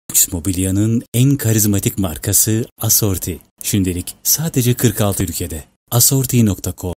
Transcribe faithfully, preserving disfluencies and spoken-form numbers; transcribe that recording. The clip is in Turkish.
Lüks mobilyanın en karizmatik markası Assorti. Şimdilik sadece kırk altı ülkede. assorti nokta com